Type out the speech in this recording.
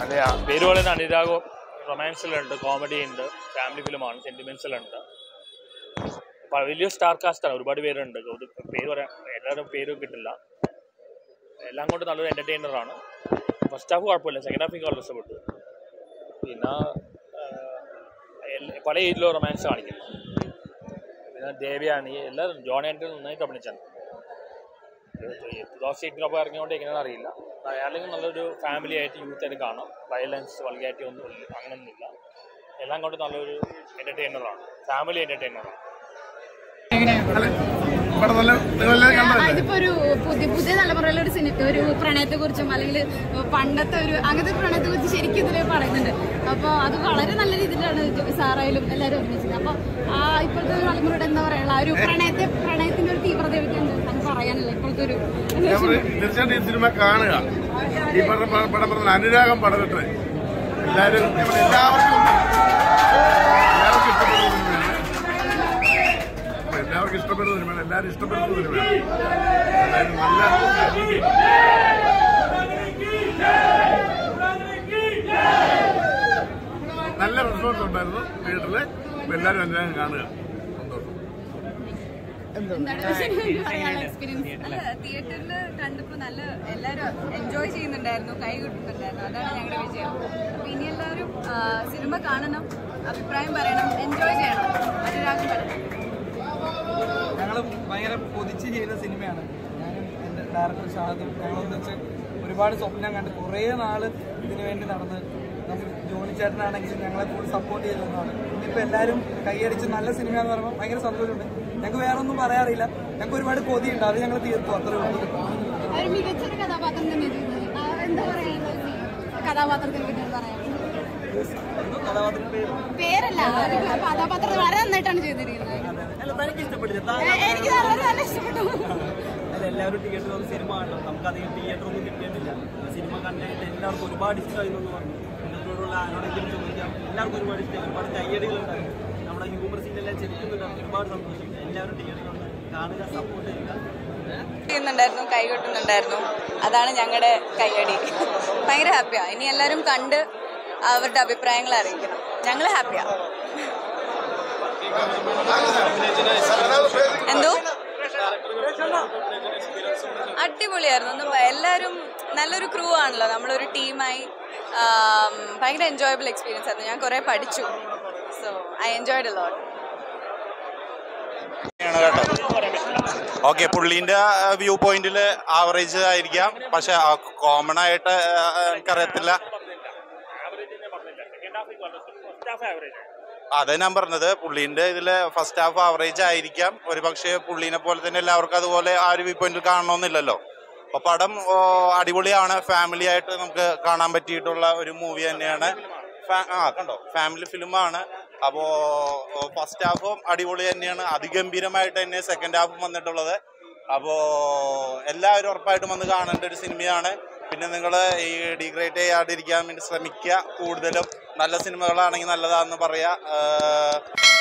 അതെ, പേര് പോലെ തന്നെ അനുരാഗം റൊമാൻസിലുണ്ട്, കോമഡി ഉണ്ട്, ഫാമിലി ഫിലിമാണ്, സെന്റിമെന്റ്സിലുണ്ട്. വലിയ സ്റ്റാർ കാസ്റ്റാണ്, ഒരുപാട് പേരുണ്ട്. പേര് പറയാൻ എല്ലാവരും പേരും കിട്ടില്ല. എല്ലാം കൊണ്ട് നല്ലൊരു എൻ്റർടൈനറാണ്. ഫസ്റ്റ് ഹാഫ് കുഴപ്പമില്ല, സെക്കൻഡ് ഹാഫ് എനിക്ക് വളരെ ഇഷ്ടപ്പെട്ടു. പിന്നെ പല ഏജിലോ റൊമാൻസ് കാണിക്കുന്നു. പിന്നെ ദേവയാനി എല്ലാവരും ജോൺ ആൻ്റണി നന്നായിട്ട് അഭിനയിച്ചാണ്. 2008 ഇറങ്ങിയോണ്ട് എങ്ങനെയാണെന്ന് അറിയില്ല. അല്ലെങ്കിൽ നല്ലൊരു ഫാമിലി ആയിട്ട് യൂത്ത് ആയിട്ട് കാണാം. വയലൻസ് വൾഗാരിറ്റി ഒന്നും അങ്ങനെയൊന്നുമില്ല. എല്ലാം കൊണ്ട് നല്ലൊരു എൻ്റർടൈനറാണ്, ഫാമിലി എൻ്റർടൈനറാണ്. ഇതിപ്പോ ഒരു പുതിയ തലമുറയിലെ ഒരു പ്രണയത്തെ കുറിച്ചും അല്ലെങ്കിൽ പണ്ടത്തെ ഒരു അങ്ങനത്തെ പ്രണയത്തെ കുറിച്ച് ശരിക്കും ഇതിൽ പറയുന്നുണ്ട്. അപ്പോൾ അത് വളരെ നല്ല രീതിയിലാണ് സാറായാലും എല്ലാവരും അഭിനയിച്ചത്. അപ്പോൾ ആ ഇപ്പോഴത്തെ തലമുറയുടെ എന്താ പറയുക, ഒരു പ്രണയത്തിന്റെ ഒരു തീവ്രത നമുക്ക് പറയാനില്ല. ഇപ്പോഴത്തെ ഒരു തീർച്ചയായിട്ടും ഈ സിനിമ കാണുക. ഈ പടം പറഞ്ഞ അനുരാഗം പടകട്ടെ എല്ലാവർക്കും ഇഷ്ടപ്പെടുന്ന സിനിമയാണ്. എല്ലാവരും ഇഷ്ടപ്പെടുന്ന സിനിമയാണ്. നല്ല റെസ്പോൺസ് ഉണ്ടായിരുന്നു തിയേറ്ററിൽ. എല്ലാവരും അനുരാഗം കാണുക. തിയേറ്ററിൽ കണ്ടപ്പോ നല്ല എല്ലാരും എൻജോയ് ചെയ്യുന്നുണ്ടായിരുന്നു, കൈ കിട്ടുന്നുണ്ടായിരുന്നു. അതാണ് ഞങ്ങളുടെ വിജയം. അപ്പൊ ഇനി എല്ലാവരും സിനിമ കാണണം, അഭിപ്രായം പറയണം, എൻജോയ് ചെയ്യണം. അനുരാഗം പറയണം. ഞങ്ങൾ ഭയങ്കര കൊതിച്ച് ചെയ്യുന്ന സിനിമയാണ്. ഞാനും എൻ്റെ ഡയറക്ടർ ഷാദും ഞങ്ങളൊന്നിച്ച് ഒരുപാട് സ്വപ്നം കണ്ട് കുറേ നാള് ഇതിനു വേണ്ടി നടന്ന് നമുക്ക് ജോണി ചേട്ടനാണെങ്കിലും ഞങ്ങളെ ഫുൾ സപ്പോർട്ട് ചെയ്തതാണ്. ഇന്നിപ്പോൾ എല്ലാവരും കൈയടിച്ച് നല്ല സിനിമ എന്ന് പറയുമ്പോൾ ഭയങ്കര സന്തോഷമുണ്ട്. ഞങ്ങൾക്ക് വേറെ ഒന്നും പറയാറില്ല, ഞങ്ങൾക്ക് ഒരുപാട് കൊതിയുണ്ട്, അത് ഞങ്ങൾ തീർത്തു. അത്രേ ഉള്ളൂ. മികച്ചൊരു കഥാപാത്രം തന്നെ എന്താ പറയാ, കഥാപാത്രത്തിനെ പറ്റി പറയാം. പേരല്ല, കഥാപാത്രം വളരെ നന്നായിട്ടാണ് ചെയ്തിരിക്കുന്നത്. എനിക്ക് നല്ല ഇഷ്ടപ്പെട്ടു. എല്ലാവരും തിയേറ്ററിൽ വന്ന് സിനിമ കാണണം. നമുക്ക് അധികം തിയേറ്ററൊന്നും കിട്ടിയിട്ടില്ല. സിനിമ കണ്ടിട്ട് എല്ലാവർക്കും ഒരുപാട് ഇഷ്ടമായി എന്ന് പറഞ്ഞു. എന്നോടുള്ള ആരോടെങ്കിലും ചോദിക്കാം. എല്ലാവർക്കും ഒരുപാട് ഇഷ്ടമായി, ഒരുപാട് കയ്യടികളുണ്ടായിരുന്നു. നമ്മുടെ ഹ്യൂമർ സീനെല്ലാം ചെലുത്തുന്നുണ്ടായിരുന്നു. ഒരുപാട് സന്തോഷം. എല്ലാവരും തിയേറ്ററിൽ വന്ന് കാണുക, സപ്പോർട്ട് ചെയ്യുന്നുണ്ടായിരുന്നു, കൈ കൊട്ടുന്നുണ്ടായിരുന്നു. അതാണ് ഞങ്ങളുടെ കയ്യടി. ഭയങ്കര ഹാപ്പിയാണ്. ഇനി എല്ലാവരും കണ്ട് അവരുടെ അഭിപ്രായങ്ങൾ അറിയിക്കണം. ഞങ്ങൾ ഹാപ്പിയാ. എന്തോ അടിപൊളിയായിരുന്നു. എല്ലാവരും നല്ലൊരു ക്രൂ ആണല്ലോ, നമ്മളൊരു ടീമായി. ഭയങ്കര എൻജോയബിൾ എക്സ്പീരിയൻസ് ആയിരുന്നു. ഞാൻ കുറെ പഠിച്ചു. So I enjoyed a lot. Okay, പുള്ളീൻ്റെ വ്യൂ പോയിന്റിൽ ആവറേജ് ആയിരിക്കാം, പക്ഷെ കോമൺ ആയിട്ട് എനിക്കറിയത്തില്ല. അതെ ഞാൻ പറഞ്ഞത്, പുള്ളീൻ്റെ ഇതിൽ ഫസ്റ്റ് ഹാഫ് ആവറേജ് ആയിരിക്കാം. ഒരു പക്ഷേ പുള്ളീനെ പോലെ തന്നെ എല്ലാവർക്കും അതുപോലെ ആ ഒരു വ്യൂ പോയിന്റിൽ കാണണമെന്നില്ലല്ലോ. അപ്പോൾ പടം അടിപൊളിയാണ്. ഫാമിലി ആയിട്ട് നമുക്ക് കാണാൻ പറ്റിയിട്ടുള്ള ഒരു മൂവി തന്നെയാണ്. കണ്ടോ, ഫാമിലി ഫിലിമാണ്. അപ്പോൾ ഫസ്റ്റ് ഹാഫും അടിപൊളി തന്നെയാണ്. അതിഗംഭീരമായിട്ട് തന്നെ സെക്കൻഡ് ഹാഫും വന്നിട്ടുള്ളത്. അപ്പോൾ എല്ലാവരും ഉറപ്പായിട്ടും വന്ന് കാണേണ്ട ഒരു സിനിമയാണ്. പിന്നെ നിങ്ങൾ ഈ ഡിഗ്രേഡ് ചെയ്യാതിരിക്കാൻ വേണ്ടി ശ്രമിക്കുക. കൂടുതലും നല്ല സിനിമകളാണെങ്കിൽ നല്ലതാണെന്ന് പറയാം.